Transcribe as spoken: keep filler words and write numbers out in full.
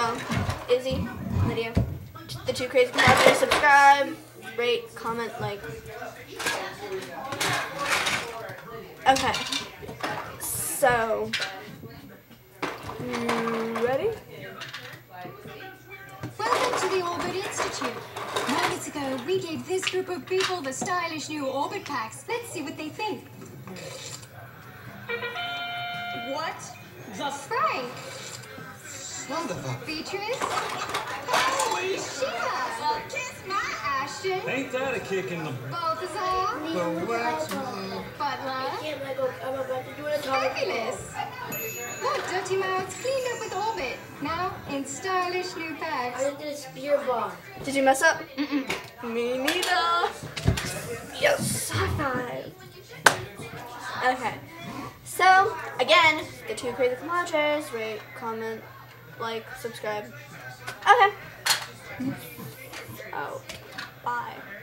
So, Izzy, Lydia, the two crazy compadres, subscribe, rate, comment, like. Okay. So, mm, ready? Welcome to the Orbit Institute. Moments ago, we gave this group of people the stylish new Orbit packs. Let's see what they think. What? The Frank? Son of a... Beatrice? Holy Sheila! Kiss my Ashton! Ain't that a kick in the... Balthazar? The wax man. Butler? can't let go. I'm about to do an atomic Fabulous! Look, Dirty Mouths cleaned up with Orbit. Now in stylish new I packs. just did a spear bomb. Did you mess up? Mm-mm. Me neither. Yes, high five. Okay. So, again, the two crazy compadres, rate, comment, like, subscribe. Okay. Oh, bye.